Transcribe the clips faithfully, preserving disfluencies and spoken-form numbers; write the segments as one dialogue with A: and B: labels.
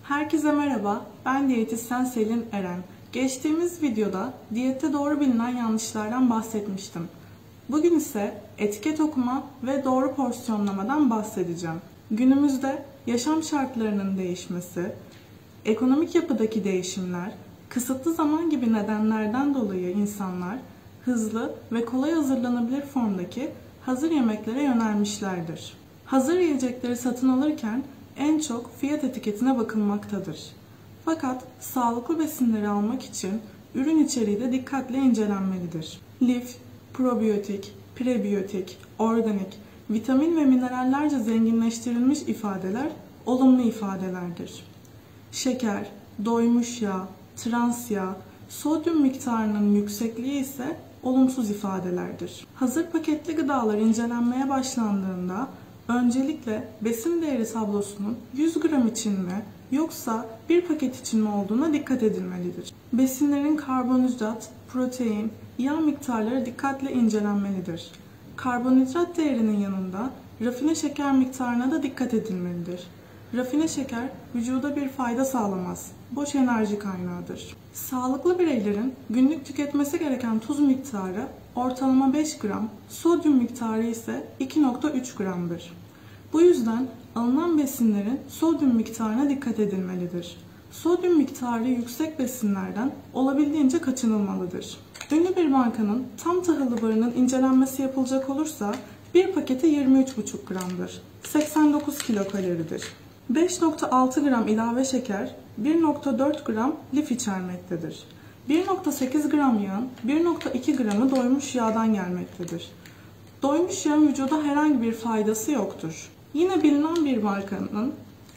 A: Herkese merhaba, ben diyetisyen Selin Eren. Geçtiğimiz videoda diyette doğru bilinen yanlışlardan bahsetmiştim. Bugün ise etiket okuma ve doğru porsiyonlamadan bahsedeceğim. Günümüzde yaşam şartlarının değişmesi, ekonomik yapıdaki değişimler, kısıtlı zaman gibi nedenlerden dolayı insanlar hızlı ve kolay hazırlanabilir formdaki hazır yemeklere yönelmişlerdir. Hazır yiyecekleri satın alırken en çok fiyat etiketine bakılmaktadır. Fakat sağlıklı besinleri almak için ürün içeriği de dikkatle incelenmelidir. Lif, probiyotik, prebiyotik, organik, vitamin ve minerallerce zenginleştirilmiş ifadeler olumlu ifadelerdir. Şeker, doymuş yağ, trans yağ, sodyum miktarının yüksekliği ise olumsuz ifadelerdir. Hazır paketli gıdalar incelenmeye başlandığında öncelikle besin değeri tablosunun yüz gram için mi yoksa bir paket için mi olduğuna dikkat edilmelidir. Besinlerin karbonhidrat, protein, yağ miktarları dikkatle incelenmelidir. Karbonhidrat değerinin yanında rafine şeker miktarına da dikkat edilmelidir. Rafine şeker vücuda bir fayda sağlamaz, boş enerji kaynağıdır. Sağlıklı bireylerin günlük tüketmesi gereken tuz miktarı ortalama beş gram, sodyum miktarı ise iki nokta üç gramdır. Bu yüzden alınan besinlerin sodyum miktarına dikkat edilmelidir. Sodyum miktarı yüksek besinlerden olabildiğince kaçınılmalıdır. Ünlü bir markanın tam tahıllı barının incelenmesi yapılacak olursa bir paketi yirmi üç buçuk gramdır. seksen dokuz kilokaloridir. beş nokta altı gram ilave şeker, bir nokta dört gram lif içermektedir. bir nokta sekiz gram yağın bir nokta iki gramı doymuş yağdan gelmektedir. Doymuş yağın vücuda herhangi bir faydası yoktur. Yine bilinen bir markanın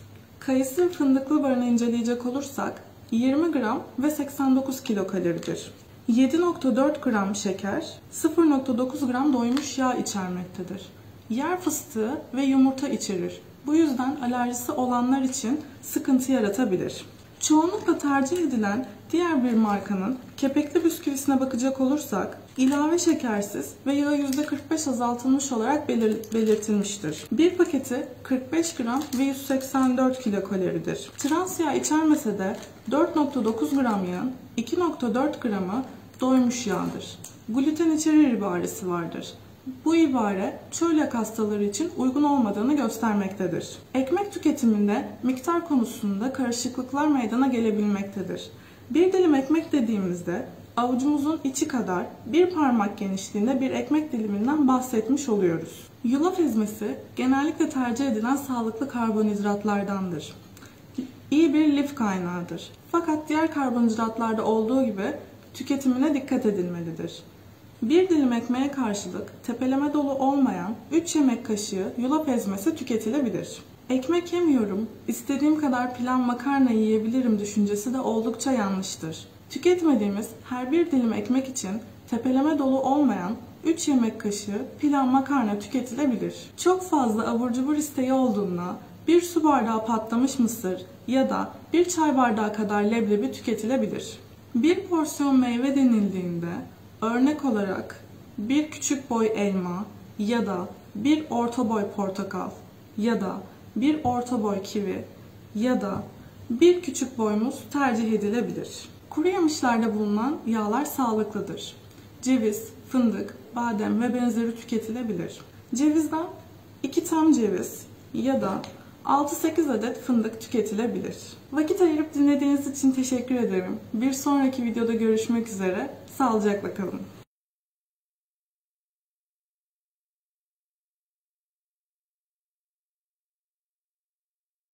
A: kayısı fındıklı barını inceleyecek olursak yirmi gram ve seksen dokuz kilokaloridir. yedi nokta dört gram şeker, sıfır nokta dokuz gram doymuş yağ içermektedir. Yer fıstığı ve yumurta içerir. Bu yüzden alerjisi olanlar için sıkıntı yaratabilir. Çoğunlukla tercih edilen diğer bir markanın kepekli bisküvisine bakacak olursak ilave şekersiz ve yağı yüzde kırk beş azaltılmış olarak belir belirtilmiştir. Bir paketi kırk beş gram ve yüz seksen dört kilokaloridir. Trans yağ içermese de dört nokta dokuz gram yağın iki nokta dört gramı doymuş yağdır. Gluten içerir ibaresi vardır. Bu ibare çölyak hastaları için uygun olmadığını göstermektedir. Ekmek tüketiminde miktar konusunda karışıklıklar meydana gelebilmektedir. Bir dilim ekmek dediğimizde avucumuzun içi kadar bir parmak genişliğinde bir ekmek diliminden bahsetmiş oluyoruz. Yulaf ezmesi genellikle tercih edilen sağlıklı karbonhidratlardandır. İyi bir lif kaynağıdır. Fakat diğer karbonhidratlarda olduğu gibi tüketimine dikkat edilmelidir. Bir dilim ekmeğe karşılık tepeleme dolu olmayan üç yemek kaşığı yulaf ezmesi tüketilebilir. Ekmek yemiyorum, istediğim kadar pilav makarna yiyebilirim düşüncesi de oldukça yanlıştır. Tüketmediğimiz her bir dilim ekmek için tepeleme dolu olmayan üç yemek kaşığı pilav makarna tüketilebilir. Çok fazla abur cubur isteği olduğunda bir su bardağı patlamış mısır ya da bir çay bardağı kadar leblebi tüketilebilir. Bir porsiyon meyve denildiğinde örnek olarak bir küçük boy elma ya da bir orta boy portakal ya da bir orta boy kivi ya da bir küçük boy muz tercih edilebilir. Kuru yemişlerde bulunan yağlar sağlıklıdır. Ceviz, fındık, badem ve benzeri tüketilebilir. Cevizden iki tam ceviz ya da altı sekiz adet fındık tüketilebilir. Vakit ayırıp dinlediğiniz için teşekkür ederim. Bir sonraki videoda görüşmek üzere. Sağlıcakla kalın.